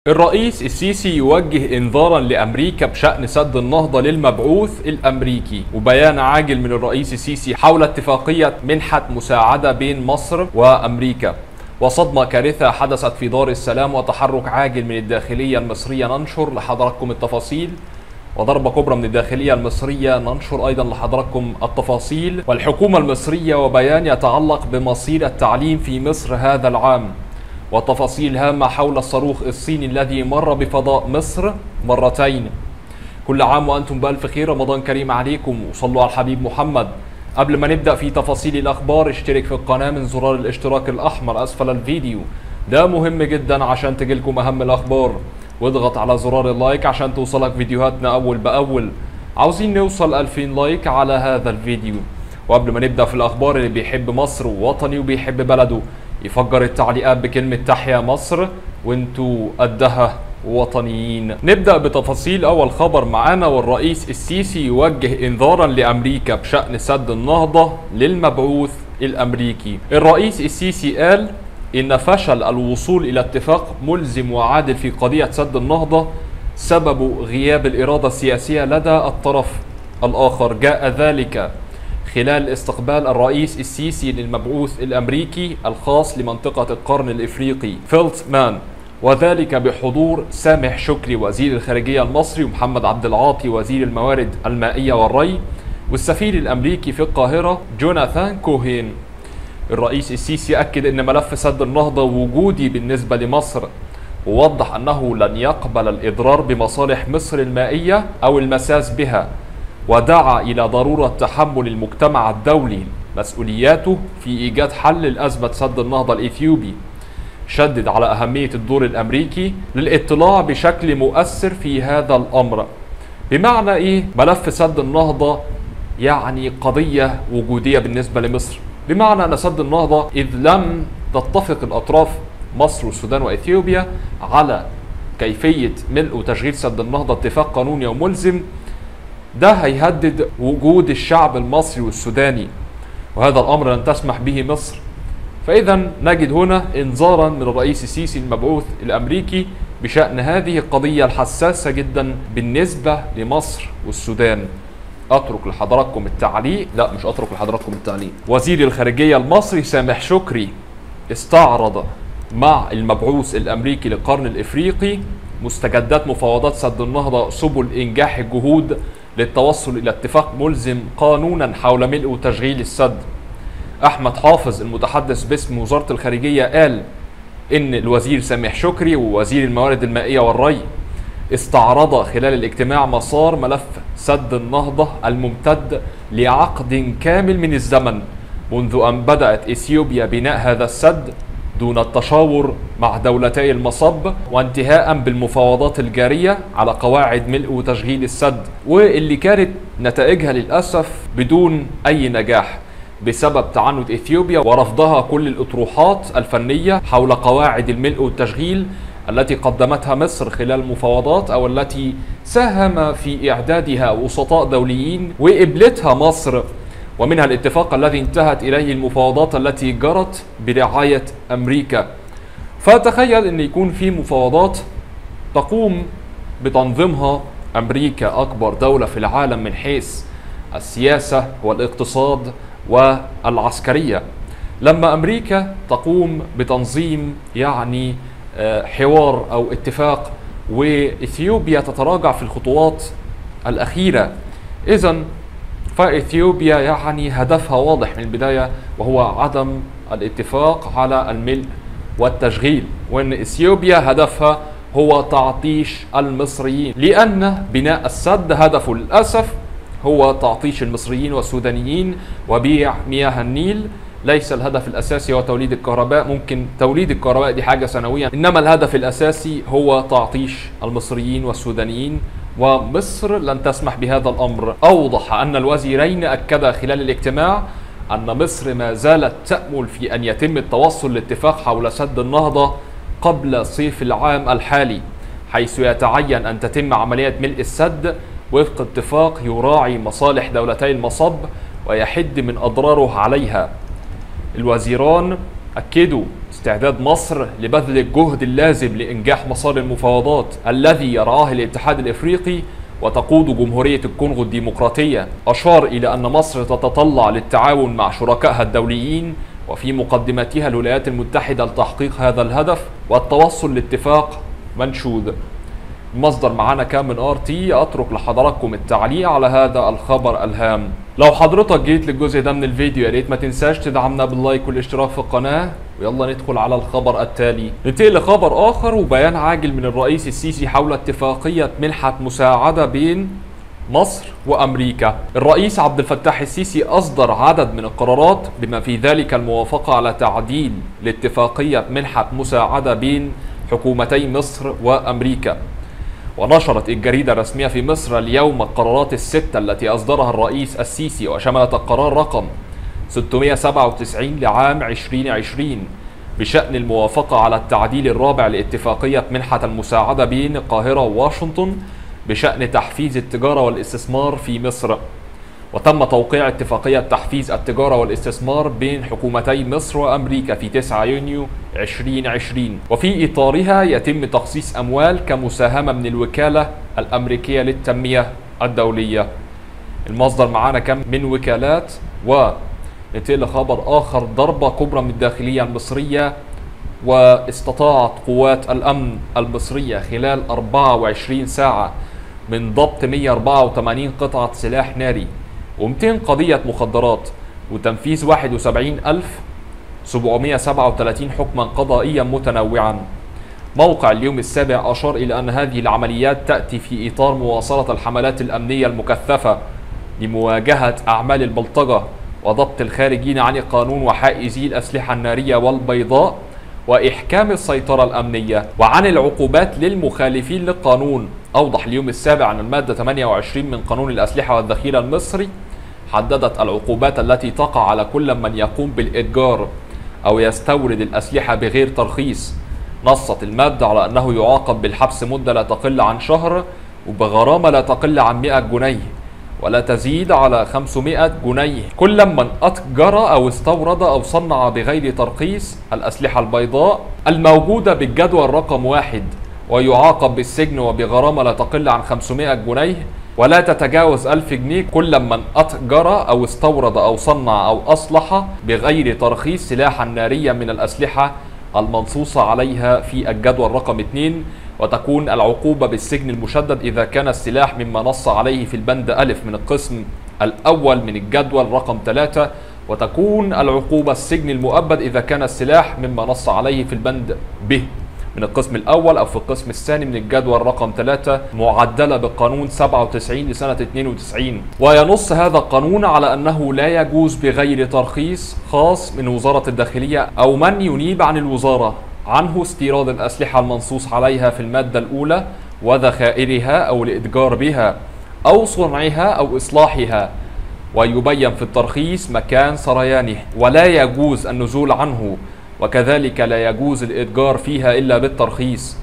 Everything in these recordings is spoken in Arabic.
الرئيس السيسي يوجه انذارا لامريكا بشأن سد النهضة للمبعوث الامريكي، وبيان عاجل من الرئيس السيسي حول اتفاقية منحة مساعدة بين مصر وامريكا، وصدمة كارثة حدثت في دار السلام، وتحرك عاجل من الداخلية المصرية ننشر لحضراتكم التفاصيل، وضربة كبرى من الداخلية المصرية ننشر أيضا لحضراتكم التفاصيل، والحكومة المصرية وبيان يتعلق بمصير التعليم في مصر هذا العام، وتفاصيل هامة حول الصاروخ الصيني الذي مر بفضاء مصر مرتين. كل عام وأنتم بألف خير، رمضان كريم عليكم، وصلوا على الحبيب محمد. قبل ما نبدأ في تفاصيل الأخبار اشترك في القناة من زرار الاشتراك الأحمر أسفل الفيديو، ده مهم جدا عشان تجيلكم أهم الأخبار، واضغط على زرار اللايك عشان توصلك فيديوهاتنا أول بأول. عاوزين نوصل 2000 لايك على هذا الفيديو. وقبل ما نبدأ في الأخبار، اللي بيحب مصر ووطني وبيحب بلده يفجر التعليقات بكلمة تحيا مصر، وانتوا قدها وطنيين. نبدأ بتفاصيل أول خبر معانا، والرئيس السيسي يوجه إنذارا لأمريكا بشأن سد النهضة للمبعوث الأمريكي. الرئيس السيسي قال إن فشل الوصول إلى اتفاق ملزم وعادل في قضية سد النهضة سبب غياب الإرادة السياسية لدى الطرف الآخر. جاء ذلك خلال استقبال الرئيس السيسي للمبعوث الأمريكي الخاص لمنطقة القرن الإفريقي فيلتمان، وذلك بحضور سامح شكري وزير الخارجية المصري، ومحمد عبد العاطي وزير الموارد المائية والري، والسفير الأمريكي في القاهرة جوناثان كوهين. الرئيس السيسي أكد أن ملف سد النهضة وجودي بالنسبة لمصر، ووضح أنه لن يقبل الإضرار بمصالح مصر المائية أو المساس بها، ودعا إلى ضرورة تحمل المجتمع الدولي مسؤولياته في إيجاد حل لأزمة سد النهضة الإثيوبي. شدد على أهمية الدور الأمريكي للاطلاع بشكل مؤثر في هذا الأمر. بمعنى إيه؟ ملف سد النهضة يعني قضية وجودية بالنسبة لمصر، بمعنى أن سد النهضة إذ لم تتفق الأطراف مصر والسودان وإثيوبيا على كيفية ملء وتشغيل سد النهضة اتفاق قانوني وملزم، ده هيهدد وجود الشعب المصري والسوداني، وهذا الأمر لن تسمح به مصر. فإذا نجد هنا إنذارا من الرئيس السيسي المبعوث الأمريكي بشأن هذه القضية الحساسة جدا بالنسبة لمصر والسودان. أترك لحضراتكم التعليق، لا مش أترك لحضراتكم التعليق. وزير الخارجية المصري سامح شكري استعرض مع المبعوث الأمريكي للقرن الإفريقي مستجدات مفاوضات سد النهضة، سبل إنجاح الجهود للتوصل إلى اتفاق ملزم قانونا حول ملء وتشغيل السد. أحمد حافظ المتحدث باسم وزارة الخارجية قال إن الوزير سامح شكري ووزير الموارد المائية والري استعرض خلال الاجتماع مسار ملف سد النهضة الممتد لعقد كامل من الزمن منذ أن بدأت إثيوبيا بناء هذا السد دون التشاور مع دولتي المصب، وانتهاء بالمفاوضات الجارية على قواعد ملء وتشغيل السد، واللي كانت نتائجها للأسف بدون أي نجاح بسبب تعنت إثيوبيا ورفضها كل الأطروحات الفنية حول قواعد الملء والتشغيل التي قدمتها مصر خلال المفاوضات، أو التي ساهم في إعدادها وسطاء دوليين وقبلتها مصر، ومنها الاتفاق الذي انتهت إليه المفاوضات التي جرت برعاية أمريكا. فتخيل أن يكون في مفاوضات تقوم بتنظيمها أمريكا، أكبر دولة في العالم من حيث السياسة والاقتصاد والعسكرية، لما أمريكا تقوم بتنظيم يعني حوار أو اتفاق، وإثيوبيا تتراجع في الخطوات الأخيرة. إذن فإثيوبيا يعني هدفها واضح من البداية، وهو عدم الاتفاق على الملء والتشغيل، وأن إثيوبيا هدفها هو تعطيش المصريين، لأن بناء السد هدفه للأسف هو تعطيش المصريين والسودانيين وبيع مياه النيل. ليس الهدف الأساسي هو توليد الكهرباء، ممكن توليد الكهرباء دي حاجة سنوية، إنما الهدف الأساسي هو تعطيش المصريين والسودانيين، ومصر لن تسمح بهذا الأمر. أوضح أن الوزيرين أكدا خلال الاجتماع أن مصر ما زالت تأمل في أن يتم التوصل لاتفاق حول سد النهضة قبل صيف العام الحالي، حيث يتعين أن تتم عملية ملء السد وفق اتفاق يراعي مصالح دولتي المصب ويحد من أضراره عليها. الوزيران أكدوا استعداد مصر لبذل الجهد اللازم لإنجاح مسار المفاوضات الذي يرعاه الاتحاد الإفريقي وتقود جمهورية الكونغو الديمقراطية. أشار إلى أن مصر تتطلع للتعاون مع شركائها الدوليين وفي مقدمتها الولايات المتحدة لتحقيق هذا الهدف والتوصل لاتفاق منشود. المصدر معانا كان من RT. أترك لحضراتكم التعليق على هذا الخبر الهام. لو حضرتك جيت للجزء ده من الفيديو يا ريت ما تنساش تدعمنا باللايك والاشتراك في القناة، ويلا ندخل على الخبر التالي. ننتقل لخبر آخر وبيان عاجل من الرئيس السيسي حول اتفاقية منحة مساعدة بين مصر وأمريكا. الرئيس عبد الفتاح السيسي أصدر عدد من القرارات بما في ذلك الموافقة على تعديل لاتفاقية منحة مساعدة بين حكومتي مصر وأمريكا. ونشرت الجريدة الرسمية في مصر اليوم القرارات الستة التي أصدرها الرئيس السيسي، وشملت القرار رقم 697 لعام 2020 بشأن الموافقة على التعديل الرابع لاتفاقية منحة المساعدة بين القاهرة وواشنطن بشأن تحفيز التجارة والاستثمار في مصر. وتم توقيع اتفاقية تحفيز التجارة والاستثمار بين حكومتي مصر وأمريكا في 9 يونيو 2020، وفي إطارها يتم تخصيص أموال كمساهمة من الوكالة الأمريكية للتنمية الدولية. المصدر معانا كم من وكالات. وننتقل لخبر آخر. ضربة كبرى من الداخلية المصرية، واستطاعت قوات الأمن المصرية خلال 24 ساعة من ضبط 184 قطعة سلاح ناري و200 قضية مخدرات وتنفيذ 71,737 حكما قضائيا متنوعا. موقع اليوم السابع أشار إلى أن هذه العمليات تأتي في إطار مواصلة الحملات الأمنية المكثفة لمواجهة أعمال البلطجة وضبط الخارجين عن القانون وحائزي الأسلحة النارية والبيضاء وإحكام السيطرة الأمنية وعن العقوبات للمخالفين للقانون. أوضح اليوم السابع أن المادة 28 من قانون الأسلحة والذخيرة المصري حددت العقوبات التي تقع على كل من يقوم بالإتجار أو يستورد الأسلحة بغير ترخيص. نصت المادة على أنه يعاقب بالحبس مدة لا تقل عن شهر وبغرامة لا تقل عن 100 جنيه ولا تزيد على 500 جنيه كل من أتجر أو استورد أو صنع بغير ترخيص الأسلحة البيضاء الموجودة بالجدول رقم 1، ويعاقب بالسجن وبغرامة لا تقل عن 500 جنيه ولا تتجاوز 1000 جنيه كل من أتجر أو استورد أو صنع أو أصلح بغير ترخيص سلاحا ناريا من الأسلحة المنصوصة عليها في الجدول رقم 2. وتكون العقوبة بالسجن المشدد إذا كان السلاح مما نص عليه في البند ألف من القسم الأول من الجدول رقم 3، وتكون العقوبة السجن المؤبد إذا كان السلاح مما نص عليه في البند ب من القسم الأول أو في القسم الثاني من الجدول رقم 3 معدلة بالقانون 97 لسنة 92. وينص هذا القانون على أنه لا يجوز بغير ترخيص خاص من وزارة الداخلية أو من ينيب عن الوزارة عنه استيراد الأسلحة المنصوص عليها في المادة الأولى وذخائرها أو الإتجار بها أو صنعها أو إصلاحها، ويبين في الترخيص مكان سريانه ولا يجوز النزول عنه، وكذلك لا يجوز الإتجار فيها إلا بالترخيص.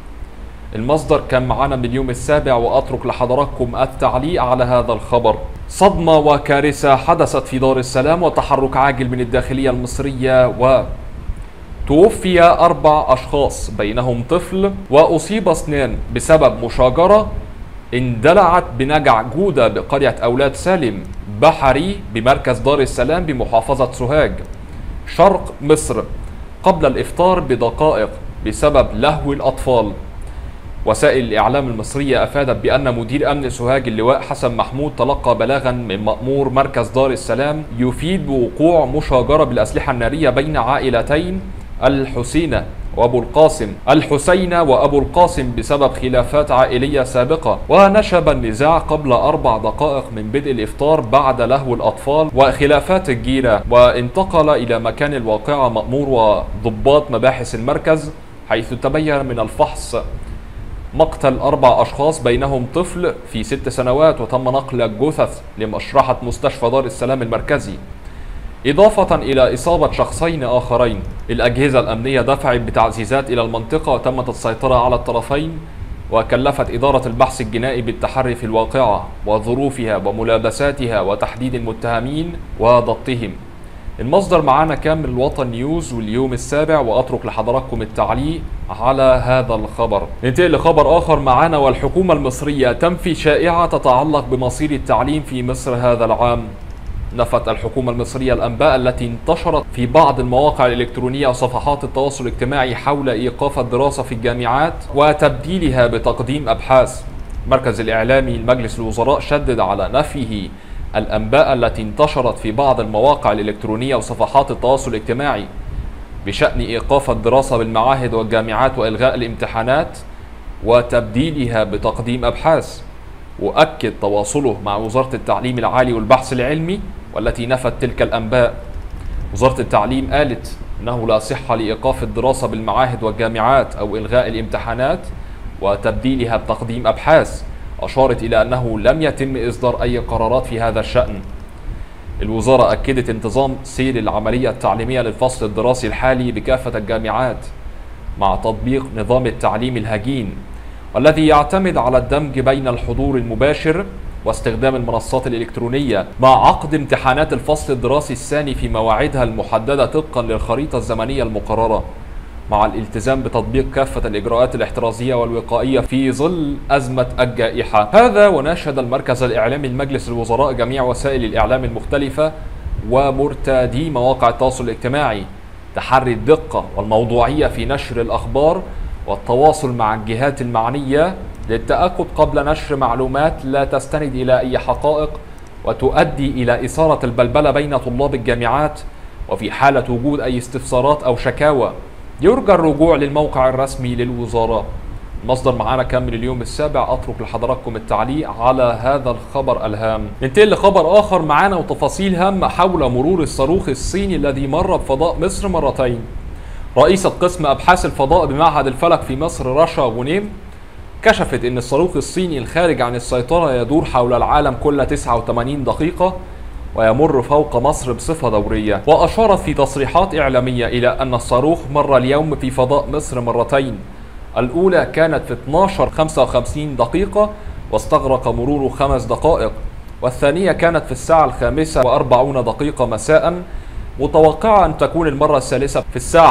المصدر كان معنا من اليوم السابع، وأترك لحضراتكم التعليق على هذا الخبر. صدمة وكارثة حدثت في دار السلام وتحرك عاجل من الداخلية المصرية، وتوفي 4 أشخاص بينهم طفل وأصيب 2 بسبب مشاجرة اندلعت بنجع جودة بقرية أولاد سالم بحري بمركز دار السلام بمحافظة سوهاج شرق مصر قبل الإفطار بدقائق بسبب لهو الأطفال. وسائل الإعلام المصرية أفادت بأن مدير أمن سوهاج اللواء حسن محمود تلقى بلاغا من مأمور مركز دار السلام يفيد بوقوع مشاجرة بالأسلحة النارية بين عائلتين الحسينة وأبو القاسم بسبب خلافات عائلية سابقة، ونشب النزاع قبل 4 دقائق من بدء الإفطار بعد لهو الأطفال وخلافات الجيرة. وانتقل إلى مكان الواقعة مأمور وضباط مباحث المركز، حيث تبين من الفحص مقتل 4 أشخاص بينهم طفل في 6 سنوات، وتم نقل الجثث لمشرحة مستشفى دار السلام المركزي، إضافة إلى إصابة شخصين آخرين. الأجهزة الأمنية دفعت بتعزيزات إلى المنطقة وتمت السيطرة على الطرفين، وكلفت إدارة البحث الجنائي بالتحري في الواقعة وظروفها وملابساتها وتحديد المتهمين وضبطهم. المصدر معانا كان من الوطن نيوز واليوم السابع، وأترك لحضراتكم التعليق على هذا الخبر. ننتقل لخبر آخر معانا، والحكومة المصرية تنفي شائعة تتعلق بمصير التعليم في مصر هذا العام. نفت الحكومة المصرية الأنباء التي انتشرت في بعض المواقع الإلكترونية وصفحات التواصل الاجتماعي حول إيقاف الدراسة في الجامعات وتبديلها بتقديم أبحاث. المركز الإعلامي لمجلس الوزراء شدد على نفيه الأنباء التي انتشرت في بعض المواقع الإلكترونية وصفحات التواصل الاجتماعي بشأن إيقاف الدراسة بالمعاهد والجامعات وإلغاء الامتحانات وتبديلها بتقديم أبحاث. وأكد تواصله مع وزارة التعليم العالي والبحث العلمي والتي نفت تلك الأنباء. وزارة التعليم قالت إنه لا صحة لإيقاف الدراسة بالمعاهد والجامعات أو إلغاء الامتحانات وتبديلها بتقديم أبحاث. أشارت إلى أنه لم يتم إصدار أي قرارات في هذا الشأن. الوزارة أكدت انتظام سير العملية التعليمية للفصل الدراسي الحالي بكافة الجامعات مع تطبيق نظام التعليم الهجين، والذي يعتمد على الدمج بين الحضور المباشر واستخدام المنصات الإلكترونية مع عقد امتحانات الفصل الدراسي الثاني في مواعيدها المحددة طبقا للخريطة الزمنية المقررة، مع الالتزام بتطبيق كافة الإجراءات الاحترازية والوقائية في ظل أزمة الجائحة. هذا وناشد المركز الإعلامي لمجلس الوزراء جميع وسائل الإعلام المختلفة ومرتادي مواقع التواصل الاجتماعي تحري الدقة والموضوعية في نشر الأخبار والتواصل مع الجهات المعنية للتأكد قبل نشر معلومات لا تستند إلى أي حقائق وتؤدي إلى إثارة البلبلة بين طلاب الجامعات. وفي حالة وجود أي استفسارات أو شكاوى يرجى الرجوع للموقع الرسمي للوزارة. المصدر معانا كان من اليوم السابع، أترك لحضراتكم التعليق على هذا الخبر الهام. ننتقل لخبر آخر معانا وتفاصيل هامة حول مرور الصاروخ الصيني الذي مر بفضاء مصر مرتين. رئيسة قسم أبحاث الفضاء بمعهد الفلك في مصر رشا غنيم كشفت أن الصاروخ الصيني الخارج عن السيطرة يدور حول العالم كل 89 دقيقة ويمر فوق مصر بصفة دورية. وأشارت في تصريحات إعلامية إلى أن الصاروخ مر اليوم في فضاء مصر مرتين، الأولى كانت في 12:55 دقيقة واستغرق مروره 5 دقائق، والثانية كانت في الساعة 5:40 دقيقة مساء، متوقعة أن تكون المرة الثالثة في الساعة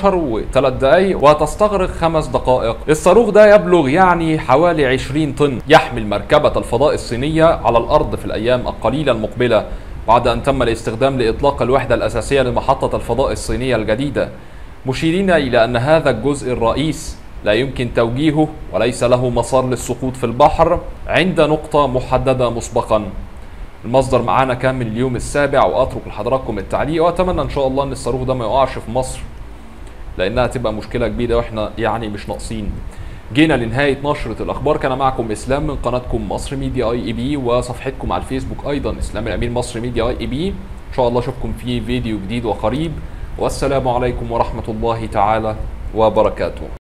11:03 وتستغرق 5 دقائق. الصاروخ ده يبلغ يعني حوالي 20 طن، يحمل مركبة الفضاء الصينية على الأرض في الأيام القليلة المقبلة بعد أن تم الاستخدام لإطلاق الوحدة الأساسية لمحطة الفضاء الصينية الجديدة، مشيرين إلى أن هذا الجزء الرئيس لا يمكن توجيهه وليس له مسار للسقوط في البحر عند نقطة محددة مسبقا. المصدر معانا كان من اليوم السابع، وأترك لحضراتكم التعليق، وأتمنى إن شاء الله إن الصاروخ ده ما يقعش في مصر لأنها تبقى مشكلة كبيرة وإحنا يعني مش ناقصين. جينا لنهاية نشرة الأخبار، كان معكم إسلام من قناتكم مصر ميديا أي إي بي وصفحتكم على الفيسبوك أيضا إسلام الأمين مصر ميديا أي إي بي. إن شاء الله أشوفكم في فيديو جديد وقريب، والسلام عليكم ورحمة الله تعالى وبركاته.